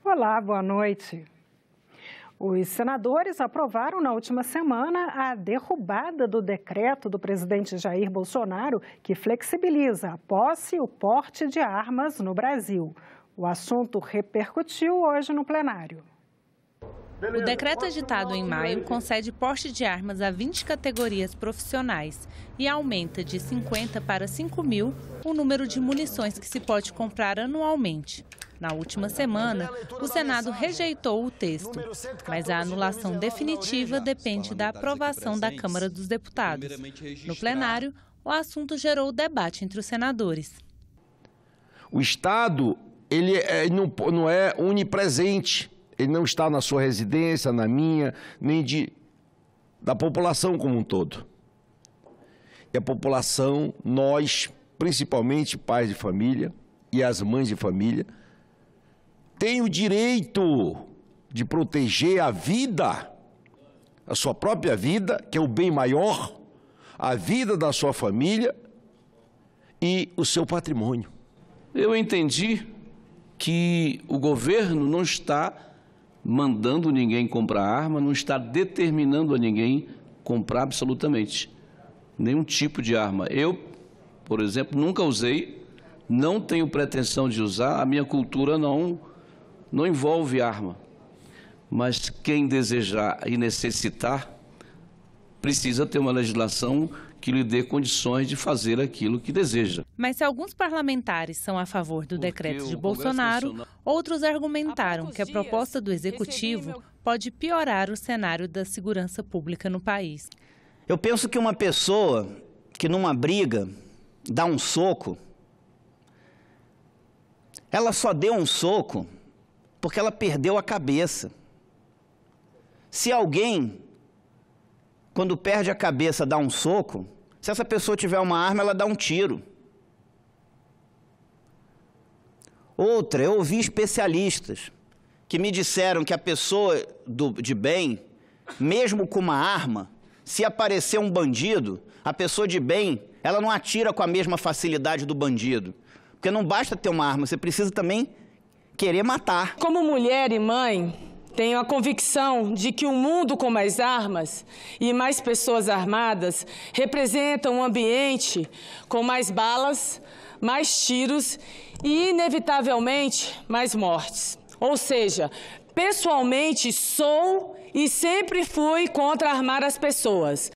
Olá, boa noite. Os senadores aprovaram na última semana a derrubada do decreto do presidente Jair Bolsonaro que flexibiliza a posse e o porte de armas no Brasil. O assunto repercutiu hoje no plenário. O decreto editado em maio concede porte de armas a 20 categorias profissionais e aumenta de 50 para 5 mil o número de munições que se pode comprar anualmente. Na última semana, o Senado rejeitou o texto, mas a anulação definitiva depende da aprovação da Câmara dos Deputados. No plenário, o assunto gerou debate entre os senadores. O Estado ele não é onipresente, ele não está na sua residência, na minha, nem da população como um todo. E a população, nós, principalmente pais de família e as mães de família, tem o direito de proteger a vida, a sua própria vida, que é o bem maior, a vida da sua família e o seu patrimônio. Eu entendi que o governo não está mandando ninguém comprar arma, não está determinando a ninguém comprar absolutamente nenhum tipo de arma. Eu, por exemplo, nunca usei, não tenho pretensão de usar, a minha cultura não envolve arma, mas quem desejar e necessitar precisa ter uma legislação que lhe dê condições de fazer aquilo que deseja. Mas se alguns parlamentares são a favor do decreto de Bolsonaro, outros argumentaram que a proposta do Executivo pode piorar o cenário da segurança pública no país. Eu penso que uma pessoa que numa briga dá um soco, ela só deu um soco porque ela perdeu a cabeça. Se alguém, quando perde a cabeça, dá um soco, se essa pessoa tiver uma arma, ela dá um tiro. Outra, eu ouvi especialistas que me disseram que a pessoa de bem, mesmo com uma arma, se aparecer um bandido, a pessoa de bem, ela não atira com a mesma facilidade do bandido. Porque não basta ter uma arma, você precisa também querer matar. Como mulher e mãe, tenho a convicção de que um mundo com mais armas e mais pessoas armadas representa um ambiente com mais balas, mais tiros e, inevitavelmente, mais mortes. Ou seja, pessoalmente sou e sempre fui contra armar as pessoas.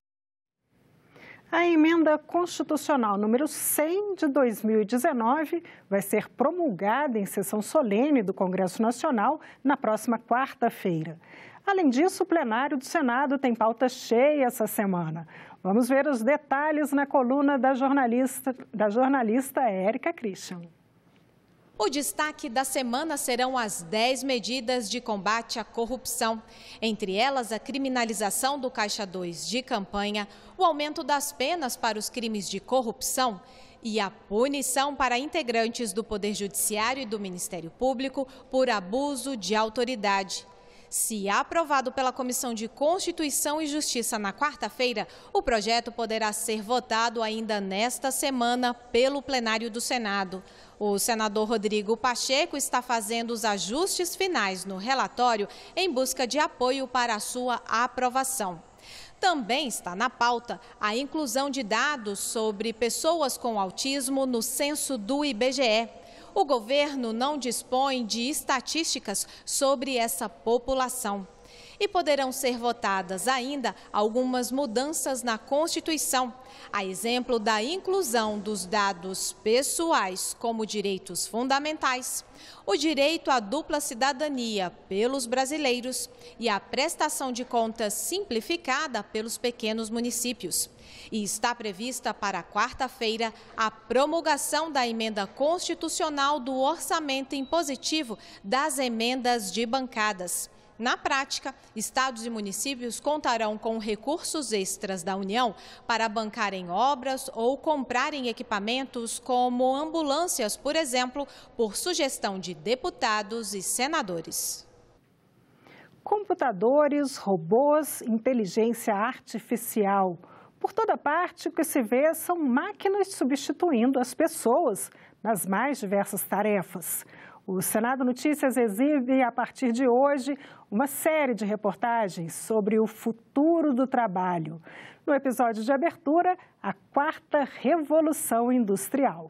A emenda constitucional número 100 de 2019 vai ser promulgada em sessão solene do Congresso Nacional na próxima quarta-feira. Além disso, o plenário do Senado tem pauta cheia essa semana. Vamos ver os detalhes na coluna da jornalista Érica Christian. O destaque da semana serão as 10 medidas de combate à corrupção. Entre elas, a criminalização do Caixa 2 de campanha, o aumento das penas para os crimes de corrupção e a punição para integrantes do Poder Judiciário e do Ministério Público por abuso de autoridade. Se aprovado pela Comissão de Constituição e Justiça na quarta-feira, o projeto poderá ser votado ainda nesta semana pelo plenário do Senado. O senador Rodrigo Pacheco está fazendo os ajustes finais no relatório em busca de apoio para a sua aprovação. Também está na pauta a inclusão de dados sobre pessoas com autismo no censo do IBGE. O governo não dispõe de estatísticas sobre essa população. E poderão ser votadas ainda algumas mudanças na Constituição, a exemplo da inclusão dos dados pessoais como direitos fundamentais, o direito à dupla cidadania pelos brasileiros e a prestação de contas simplificada pelos pequenos municípios. E está prevista para quarta-feira a promulgação da emenda constitucional do orçamento impositivo das emendas de bancadas. Na prática, estados e municípios contarão com recursos extras da União para bancarem obras ou comprarem equipamentos como ambulâncias, por exemplo, por sugestão de deputados e senadores. Computadores, robôs, inteligência artificial. Por toda parte, o que se vê são máquinas substituindo as pessoas nas mais diversas tarefas. O Senado Notícias exibe, a partir de hoje, uma série de reportagens sobre o futuro do trabalho. No episódio de abertura, a 4ª Revolução Industrial.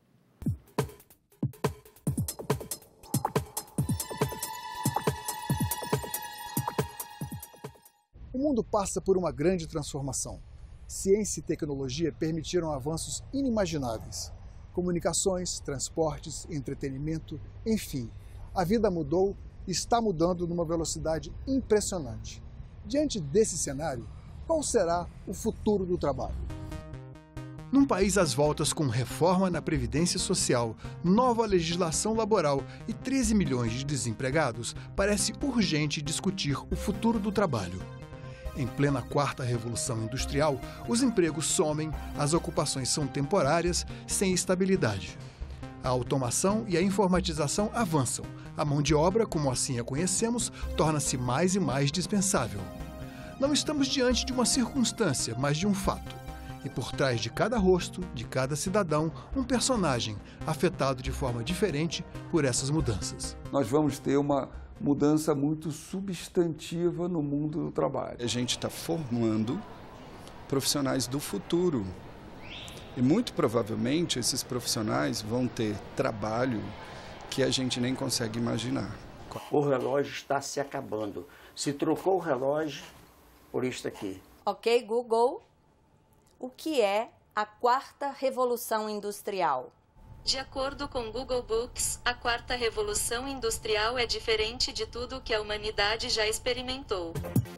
O mundo passa por uma grande transformação. Ciência e tecnologia permitiram avanços inimagináveis. Comunicações, transportes, entretenimento, enfim, a vida mudou e está mudando numa velocidade impressionante. Diante desse cenário, qual será o futuro do trabalho? Num país às voltas com reforma na Previdência Social, nova legislação laboral e 13 milhões de desempregados, parece urgente discutir o futuro do trabalho. Em plena 4ª Revolução Industrial, os empregos somem, as ocupações são temporárias, sem estabilidade. A automação e a informatização avançam. A mão de obra, como assim a conhecemos, torna-se mais e mais dispensável. Não estamos diante de uma circunstância, mas de um fato. E por trás de cada rosto, de cada cidadão, um personagem afetado de forma diferente por essas mudanças. Nós vamos ter uma mudança muito substantiva no mundo do trabalho. A gente está formando profissionais do futuro e muito provavelmente esses profissionais vão ter trabalho que a gente nem consegue imaginar. O relógio está se acabando. Se trocou o relógio por isto aqui. Ok, Google, o que é a 4ª Revolução Industrial? De acordo com Google Books, a 4ª Revolução Industrial é diferente de tudo que a humanidade já experimentou.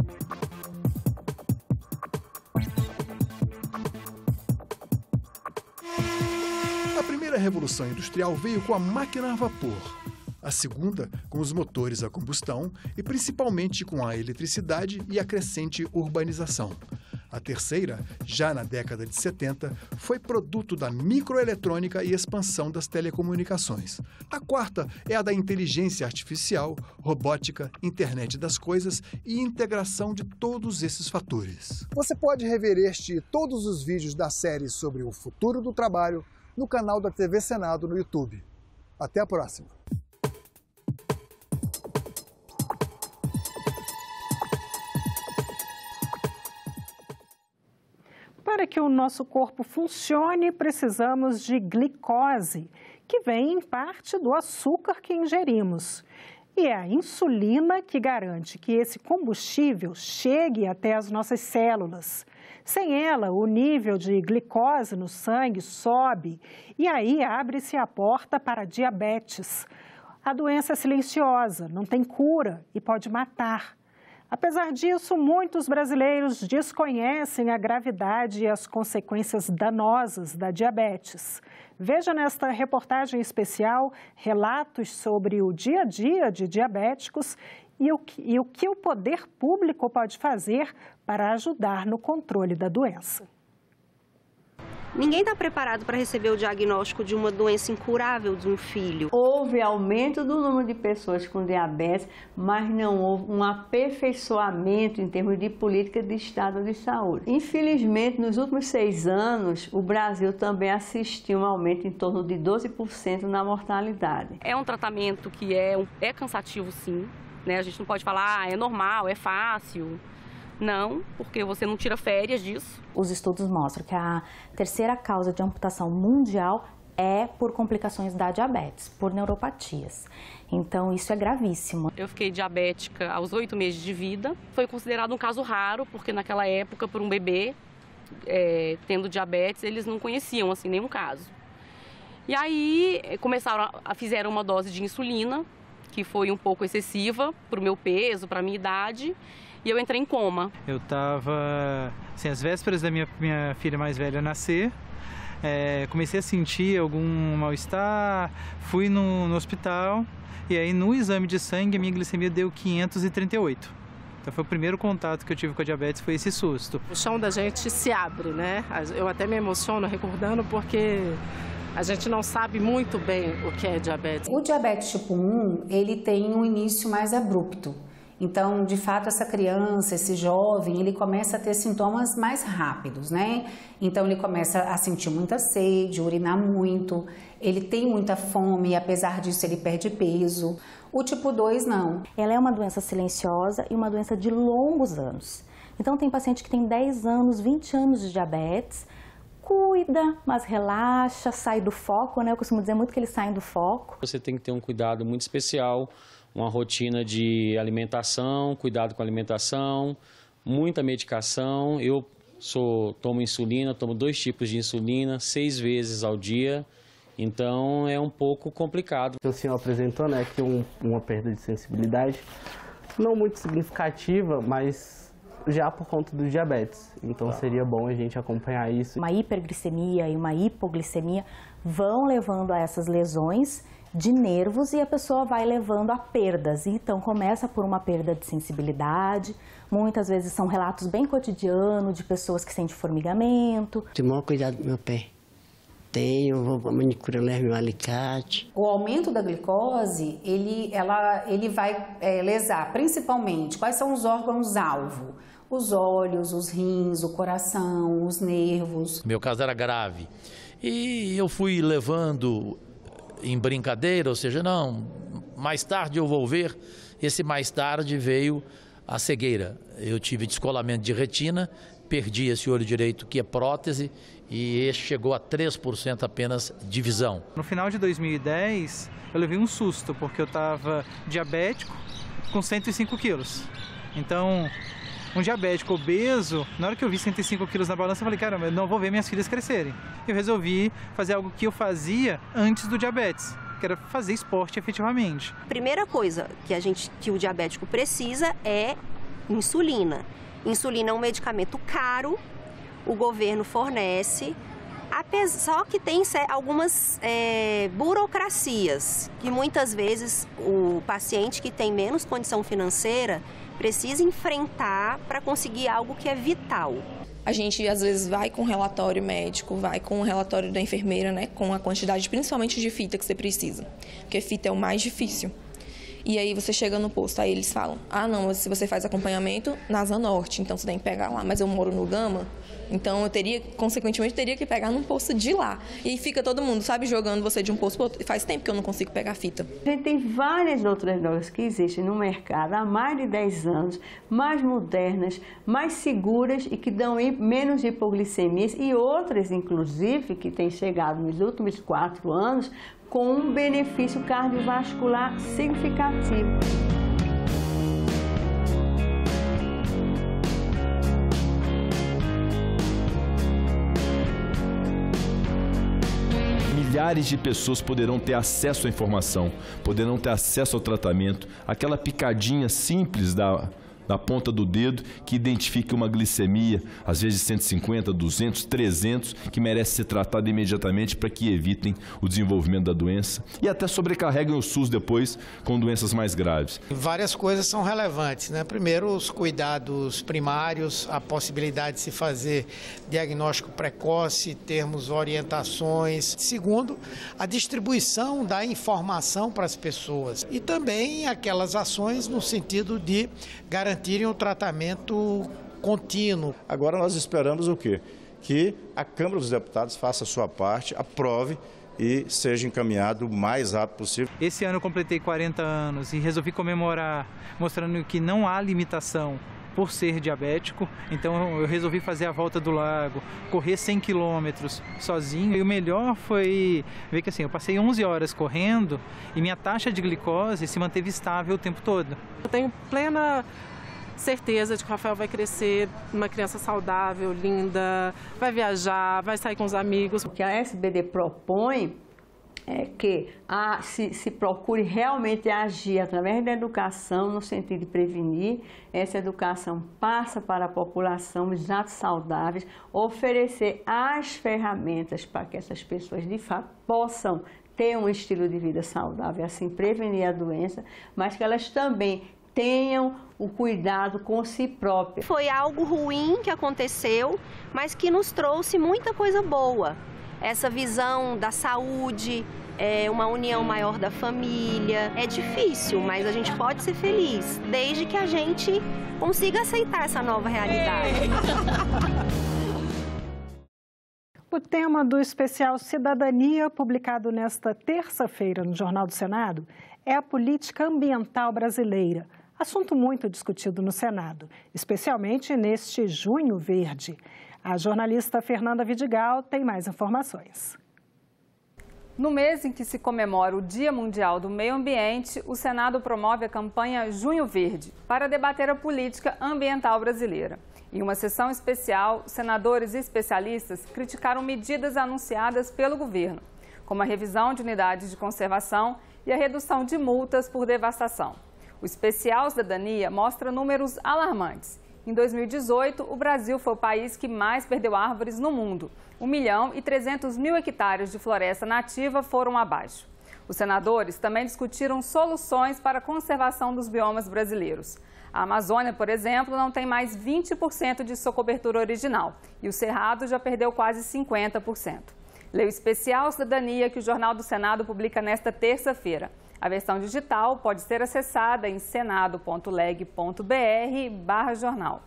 A primeira Revolução Industrial veio com a máquina a vapor. A segunda, com os motores a combustão e principalmente com a eletricidade e a crescente urbanização. A terceira, já na década de 70, foi produto da microeletrônica e expansão das telecomunicações. A 4ª é a da inteligência artificial, robótica, internet das coisas e integração de todos esses fatores. Você pode rever este e todos os vídeos da série sobre o futuro do trabalho no canal da TV Senado no YouTube. Até a próxima! Para que o nosso corpo funcione, precisamos de glicose, que vem em parte do açúcar que ingerimos. E é a insulina que garante que esse combustível chegue até as nossas células. Sem ela, o nível de glicose no sangue sobe e aí abre-se a porta para a diabetes. A doença é silenciosa, não tem cura e pode matar. Apesar disso, muitos brasileiros desconhecem a gravidade e as consequências danosas da diabetes. Veja nesta reportagem especial relatos sobre o dia a dia de diabéticos e o que o poder público pode fazer para ajudar no controle da doença. Ninguém está preparado para receber o diagnóstico de uma doença incurável de um filho. Houve aumento do número de pessoas com diabetes, mas não houve um aperfeiçoamento em termos de política de estado de saúde. Infelizmente, nos últimos 6 anos, o Brasil também assistiu a um aumento em torno de 12% na mortalidade. É um tratamento que é cansativo, sim, né? A gente não pode falar, é normal, é fácil. Não, porque você não tira férias disso. Os estudos mostram que a terceira causa de amputação mundial é por complicações da diabetes, por neuropatias. Então, isso é gravíssimo. Eu fiquei diabética aos 8 meses de vida. Foi considerado um caso raro, porque naquela época, por um bebê tendo diabetes, eles não conheciam assim, nenhum caso. E aí, fizeram uma dose de insulina, que foi um pouco excessiva para o meu peso, para a minha idade. E eu entrei em coma. Eu estava, assim, às vésperas da minha filha mais velha nascer, comecei a sentir algum mal-estar, fui no hospital e aí no exame de sangue a minha glicemia deu 538. Então foi o primeiro contato que eu tive com a diabetes, foi esse susto. O chão da gente se abre, né? Eu até me emociono recordando porque a gente não sabe muito bem o que é diabetes. O diabetes tipo 1, ele tem um início mais abrupto. Então, de fato, essa criança, esse jovem, ele começa a ter sintomas mais rápidos, né? Então, ele começa a sentir muita sede, urinar muito, ele tem muita fome e, apesar disso, ele perde peso. O tipo 2, não. Ela é uma doença silenciosa e uma doença de longos anos. Então, tem paciente que tem 10 anos, 20 anos de diabetes, cuida, mas relaxa, sai do foco, né? Eu costumo dizer muito que eles saem do foco. Você tem que ter um cuidado muito especial, uma rotina de alimentação, cuidado com a alimentação, muita medicação. Eu tomo insulina, tomo 2 tipos de insulina, 6 vezes ao dia, então é um pouco complicado. O senhor apresentou, né, que uma perda de sensibilidade, não muito significativa, mas já por conta do diabetes. Então seria bom a gente acompanhar isso. Uma hiperglicemia e uma hipoglicemia vão levando a essas lesões de nervos e a pessoa vai levando a perdas. Então começa por uma perda de sensibilidade, muitas vezes são relatos bem cotidianos de pessoas que sentem formigamento. Tenho o maior cuidado do meu pé. Eu vou para a manicure, levo meu alicate. O aumento da glicose, ele vai lesar principalmente quais são os órgãos-alvo. Os olhos, os rins, o coração, os nervos. Meu caso era grave e eu fui levando em brincadeira, ou seja, não, mais tarde eu vou ver. Esse mais tarde veio a cegueira. Eu tive descolamento de retina, perdi esse olho direito que é prótese e esse chegou a 3% apenas de visão. No final de 2010, eu levei um susto, porque eu estava diabético com 105 quilos. Então, um diabético obeso, na hora que eu vi 105 quilos na balança, eu falei, caramba, eu não vou ver minhas filhas crescerem. Eu resolvi fazer algo que eu fazia antes do diabetes, que era fazer esporte efetivamente. A primeira coisa que o diabético precisa é insulina. Insulina é um medicamento caro, o governo fornece, só que tem algumas burocracias, que muitas vezes o paciente que tem menos condição financeira precisa enfrentar para conseguir algo que é vital. A gente, às vezes, vai com o relatório médico, vai com o relatório da enfermeira, né, com a quantidade, principalmente de fita que você precisa, porque fita é o mais difícil. E aí você chega no posto, aí eles falam, não, se você faz acompanhamento na Asa Norte, então você tem que pegar lá, mas eu moro no Gama, então eu consequentemente, teria que pegar num posto de lá. E fica todo mundo, sabe, jogando você de um posto para outro. Faz tempo que eu não consigo pegar fita. A gente tem várias outras drogas que existem no mercado há mais de 10 anos, mais modernas, mais seguras e que dão menos hipoglicemias e outras, inclusive, que têm chegado nos últimos 4 anos com um benefício cardiovascular significativo. Milhares de pessoas poderão ter acesso à informação, poderão ter acesso ao tratamento, aquela picadinha simples da ponta do dedo que identifica uma glicemia, às vezes 150, 200, 300, que merece ser tratada imediatamente para que evitem o desenvolvimento da doença e até sobrecarreguem o SUS depois com doenças mais graves. Várias coisas são relevantes, né? Primeiro, os cuidados primários, a possibilidade de se fazer diagnóstico precoce, termos orientações. Segundo, a distribuição da informação para as pessoas e também aquelas ações no sentido de garantirem o tratamento contínuo. Agora nós esperamos o quê? Que a Câmara dos Deputados faça a sua parte, aprove e seja encaminhado o mais rápido possível. Esse ano eu completei 40 anos e resolvi comemorar, mostrando que não há limitação por ser diabético. Então eu resolvi fazer a volta do lago, correr 100 quilômetros sozinho. E o melhor foi ver que assim, eu passei 11 horas correndo e minha taxa de glicose se manteve estável o tempo todo. Eu tenho plena certeza de que o Rafael vai crescer uma criança saudável, linda, vai viajar, vai sair com os amigos. O que a SBD propõe é que se procure realmente agir através da educação no sentido de prevenir. Essa educação passa para a população os atos saudáveis, oferecer as ferramentas para que essas pessoas de fato possam ter um estilo de vida saudável, assim prevenir a doença, mas que elas também tenham o cuidado com si próprias. Foi algo ruim que aconteceu, mas que nos trouxe muita coisa boa. Essa visão da saúde, é uma união maior da família. É difícil, mas a gente pode ser feliz, desde que a gente consiga aceitar essa nova realidade. O tema do especial Cidadania, publicado nesta terça-feira no Jornal do Senado, é a política ambiental brasileira. Assunto muito discutido no Senado, especialmente neste Junho Verde. A jornalista Fernanda Vidigal tem mais informações. No mês em que se comemora o Dia Mundial do Meio Ambiente, o Senado promove a campanha Junho Verde para debater a política ambiental brasileira. Em uma sessão especial, senadores e especialistas criticaram medidas anunciadas pelo governo, como a revisão de unidades de conservação e a redução de multas por devastação. O especial Cidadania mostra números alarmantes. Em 2018, o Brasil foi o país que mais perdeu árvores no mundo. 1.300.000 hectares de floresta nativa foram abaixo. Os senadores também discutiram soluções para a conservação dos biomas brasileiros. A Amazônia, por exemplo, não tem mais 20% de sua cobertura original e o Cerrado já perdeu quase 50%. Leia o especial Cidadania que o Jornal do Senado publica nesta terça-feira. A versão digital pode ser acessada em senado.leg.br/jornal.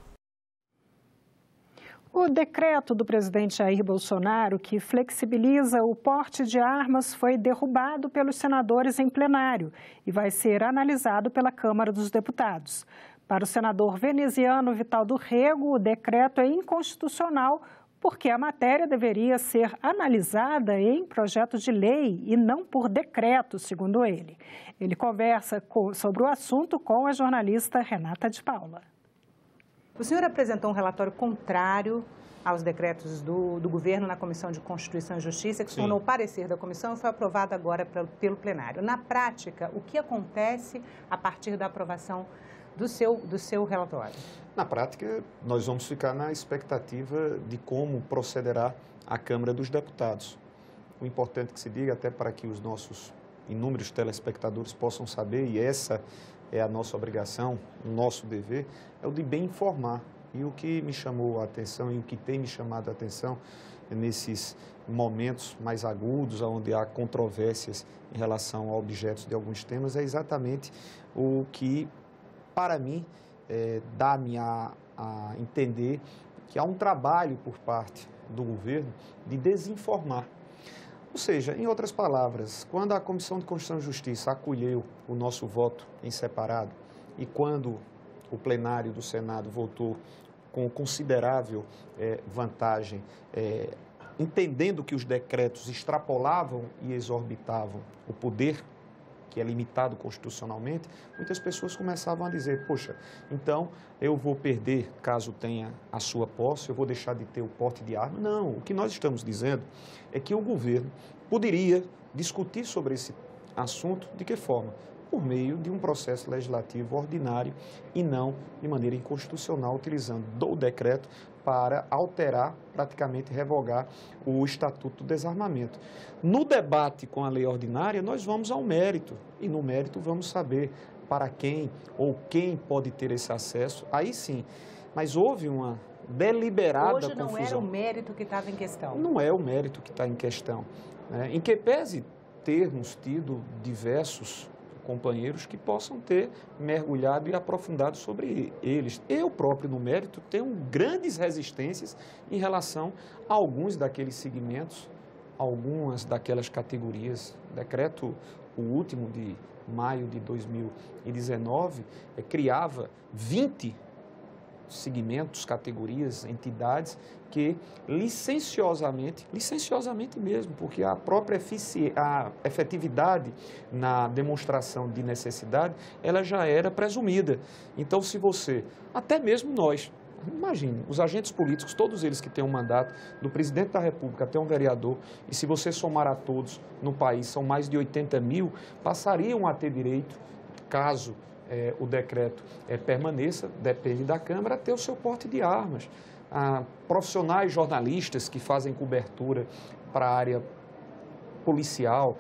O decreto do presidente Jair Bolsonaro, que flexibiliza o porte de armas, foi derrubado pelos senadores em plenário e vai ser analisado pela Câmara dos Deputados. Para o senador veneziano Vital do Rego, o decreto é inconstitucional porque a matéria deveria ser analisada em projeto de lei e não por decreto, segundo ele. Ele conversa sobre o assunto com a jornalista Renata de Paula. O senhor apresentou um relatório contrário aos decretos do governo na Comissão de Constituição e Justiça, que se tornou o parecer da comissão e foi aprovado agora pelo plenário. Na prática, o que acontece a partir da aprovação do seu relatório? Na prática, nós vamos ficar na expectativa de como procederá a Câmara dos Deputados. O importante que se diga, até para que os nossos inúmeros telespectadores possam saber, e essa é a nossa obrigação, o nosso dever, é o de bem informar. E o que me chamou a atenção e o que tem me chamado a atenção nesses momentos mais agudos, onde há controvérsias em relação a objetos de alguns temas, é exatamente o que, para mim, dá-me a entender que há um trabalho por parte do governo de desinformar. Ou seja, em outras palavras, quando a Comissão de Constituição e Justiça acolheu o nosso voto em separado e quando o plenário do Senado votou com considerável vantagem, entendendo que os decretos extrapolavam e exorbitavam o poder que é limitado constitucionalmente, muitas pessoas começavam a dizer, poxa, então eu vou perder caso tenha a sua posse, eu vou deixar de ter o porte de arma. Não, o que nós estamos dizendo é que o governo poderia discutir sobre esse assunto de que forma? Por meio de um processo legislativo ordinário e não de maneira inconstitucional, utilizando do decreto para alterar, praticamente revogar o Estatuto do Desarmamento. No debate com a lei ordinária, nós vamos ao mérito, e no mérito vamos saber para quem ou quem pode ter esse acesso, aí sim. Mas houve uma deliberada confusão. Hoje não era o mérito que estava em questão. Não é o mérito que está em questão. Em que pese termos tido diversos companheiros que possam ter mergulhado e aprofundado sobre eles. Eu próprio, no mérito, tenho grandes resistências em relação a alguns daqueles segmentos, algumas daquelas categorias. O decreto, o último de maio de 2019, criava 20 segmentos, categorias, entidades que licenciosamente mesmo, porque a própria efetividade na demonstração de necessidade, ela já era presumida. Então, se você, até mesmo nós, imagine, os agentes políticos, todos eles que têm um mandato, do presidente da República até um vereador, e se você somar a todos no país, são mais de 80 mil, passariam a ter direito, caso o decreto permaneça, depende da Câmara, a ter o seu porte de armas. Profissionais jornalistas que fazem cobertura para a área policial,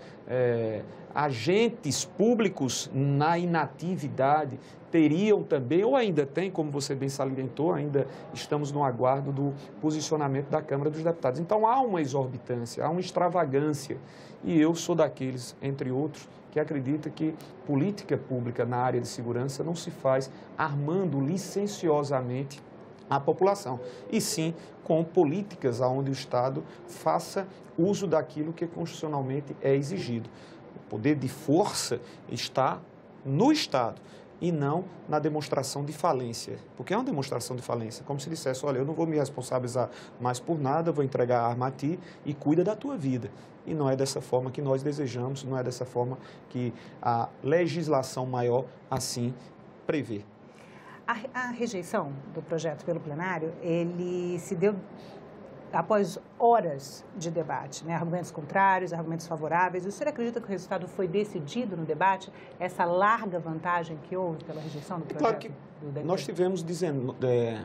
agentes públicos na inatividade teriam também, ou ainda tem, como você bem salientou, ainda estamos no aguardo do posicionamento da Câmara dos Deputados. Então há uma exorbitância, há uma extravagância, e eu sou daqueles, entre outros, que acredita que política pública na área de segurança não se faz armando licenciosamente a população, e sim com políticas onde o Estado faça uso daquilo que constitucionalmente é exigido. O poder de força está no Estado e não na demonstração de falência, porque é uma demonstração de falência, como se dissesse, olha, eu não vou me responsabilizar mais por nada, vou entregar a arma a ti e cuida da tua vida. E não é dessa forma que nós desejamos, não é dessa forma que a legislação maior assim prevê. A rejeição do projeto pelo plenário, ele se deu após horas de debate, né? Argumentos contrários, argumentos favoráveis. O senhor acredita que o resultado foi decidido no debate? Essa larga vantagem que houve pela rejeição do projeto? Claro que nós tivemos dizendo,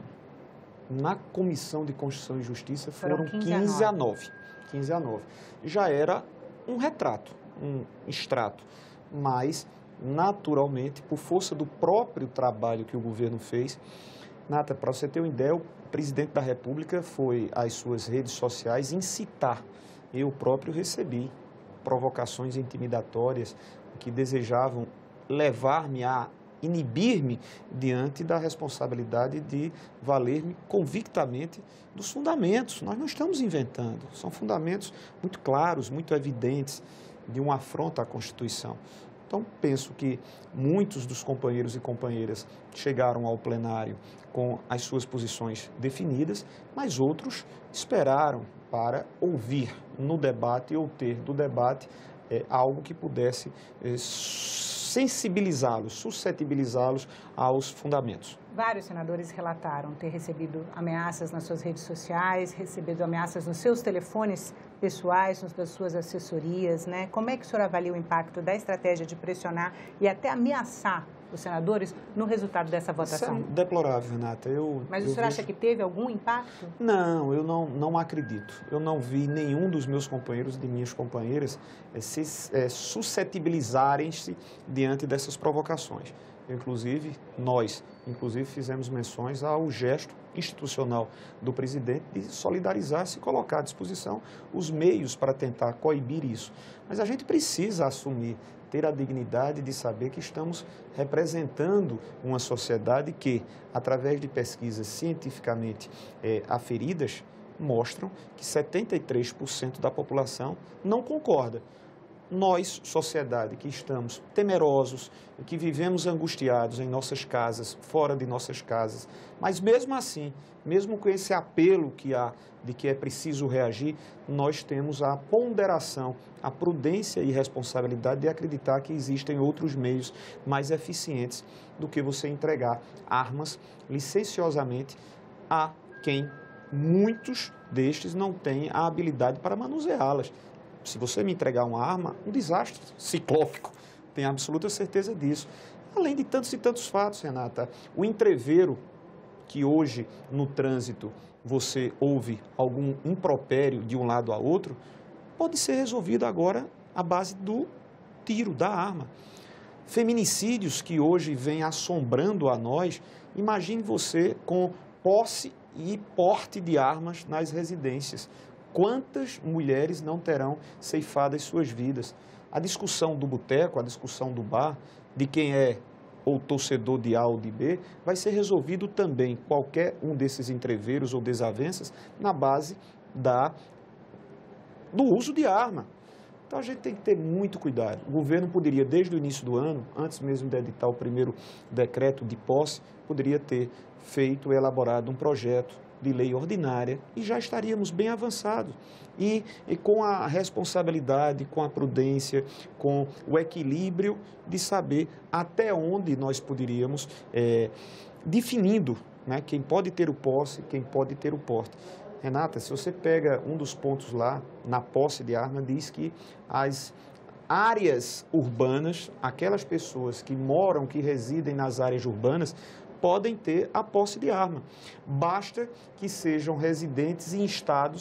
na Comissão de Constituição e Justiça foram 15 a 9. 15 a 9. Já era um retrato, um extrato, mas naturalmente, por força do próprio trabalho que o governo fez, Nata, para você ter uma ideia, o presidente da República foi às suas redes sociais incitar. Eu próprio recebi provocações intimidatórias que desejavam levar-me a inibir-me diante da responsabilidade de valer-me convictamente dos fundamentos. Nós não estamos inventando, são fundamentos muito claros, muito evidentes de uma afronta à Constituição. Então, penso que muitos dos companheiros e companheiras chegaram ao plenário com as suas posições definidas, mas outros esperaram para ouvir no debate ou ter do debate algo que pudesse sensibilizá-los, suscetibilizá-los aos fundamentos. Vários senadores relataram ter recebido ameaças nas suas redes sociais, recebido ameaças nos seus telefones pessoais, das suas assessorias, né? Como é que o senhor avalia o impacto da estratégia de pressionar e até ameaçar os senadores no resultado dessa votação? Isso é deplorável, Renata. Mas o senhor acha que teve algum impacto? Não, eu não acredito. Eu não vi nenhum dos meus companheiros e de minhas companheiras suscetibilizarem-se diante dessas provocações. Nós fizemos menções ao gesto institucional do presidente de solidarizar-se e colocar à disposição os meios para tentar coibir isso. Mas a gente precisa assumir, ter a dignidade de saber que estamos representando uma sociedade que, através de pesquisas cientificamente aferidas, mostram que 73% da população não concorda. Nós, sociedade, que estamos temerosos, que vivemos angustiados em nossas casas, fora de nossas casas, mas mesmo assim, mesmo com esse apelo que há de que é preciso reagir, nós temos a ponderação, a prudência e responsabilidade de acreditar que existem outros meios mais eficientes do que você entregar armas licenciosamente a quem muitos destes não têm a habilidade para manuseá-las. Se você me entregar uma arma, um desastre ciclópico, tenho absoluta certeza disso. Além de tantos e tantos fatos, Renata, o entrevero que hoje no trânsito você ouve algum impropério de um lado a outro, pode ser resolvido agora à base do tiro, da arma. Feminicídios que hoje vêm assombrando a nós, imagine você com posse e porte de armas nas residências. Quantas mulheres não terão ceifadas suas vidas? A discussão do boteco, a discussão do bar, de quem é ou torcedor de A ou de B, vai ser resolvido também, qualquer um desses entreveros ou desavenças, na base do uso de arma. Então, a gente tem que ter muito cuidado. O governo poderia, desde o início do ano, antes mesmo de editar o primeiro decreto de posse, poderia ter feito e elaborado um projeto de lei ordinária e já estaríamos bem avançados. E com a responsabilidade, com a prudência, com o equilíbrio de saber até onde nós poderíamos, definindo, né, quem pode ter o posse, quem pode ter o porte. Renata, se você pega um dos pontos lá, na posse de arma, diz que as áreas urbanas, aquelas pessoas que moram, que residem nas áreas urbanas, podem ter a posse de arma. Basta que sejam residentes em estados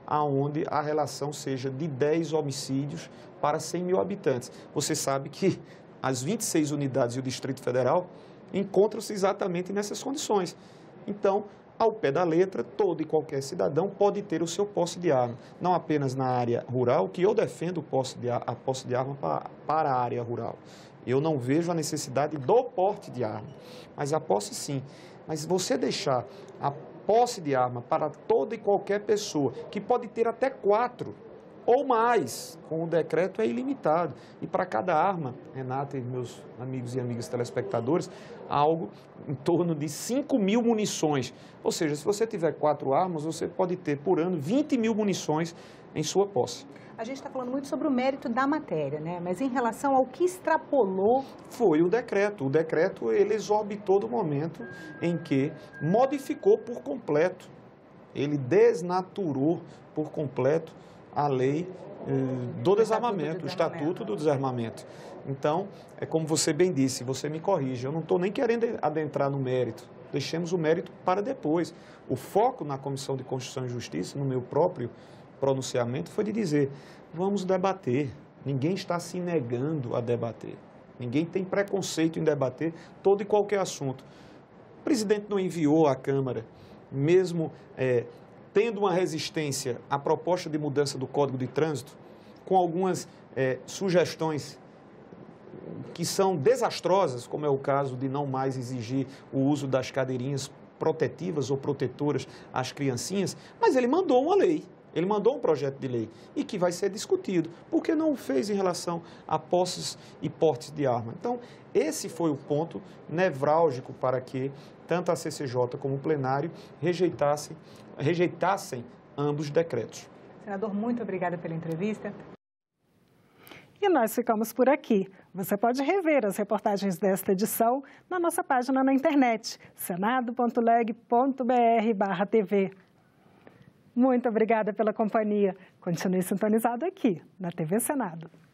onde a relação seja de 10 homicídios para 100 mil habitantes. Você sabe que as 26 unidades e o Distrito Federal encontram-se exatamente nessas condições. Então, ao pé da letra, todo e qualquer cidadão pode ter o seu posse de arma. Não apenas na área rural, que eu defendo a posse de arma para a área rural. Eu não vejo a necessidade do porte de arma, mas a posse sim. Mas você deixar a posse de arma para toda e qualquer pessoa, que pode ter até 4 ou mais, com o decreto é ilimitado. E para cada arma, Renata e meus amigos e amigas telespectadores, algo em torno de 5 mil munições. Ou seja, se você tiver 4 armas, você pode ter por ano 20 mil munições em sua posse. A gente está falando muito sobre o mérito da matéria, né? Mas em relação ao que extrapolou... Foi o decreto. O decreto, ele exorbitou do momento em que modificou por completo. Ele desnaturou por completo a lei do desarmamento, o Estatuto do Desarmamento. Então, é como você bem disse, você me corrige, eu não estou nem querendo adentrar no mérito. Deixemos o mérito para depois. O foco na Comissão de Constituição e Justiça, no meu próprio pronunciamento, foi de dizer, vamos debater. Ninguém está se negando a debater. Ninguém tem preconceito em debater todo e qualquer assunto. O presidente não enviou à Câmara, mesmo tendo uma resistência à proposta de mudança do Código de Trânsito, com algumas sugestões que são desastrosas, como é o caso de não mais exigir o uso das cadeirinhas protetivas ou protetoras às criancinhas, mas ele mandou uma lei. Ele mandou um projeto de lei e que vai ser discutido, porque não o fez em relação a posses e portes de arma. Então, esse foi o ponto nevrálgico para que tanto a CCJ como o plenário rejeitassem ambos os decretos. Senador, muito obrigada pela entrevista. E nós ficamos por aqui. Você pode rever as reportagens desta edição na nossa página na internet, senado.leg.br/tv. Muito obrigada pela companhia. Continue sintonizado aqui na TV Senado.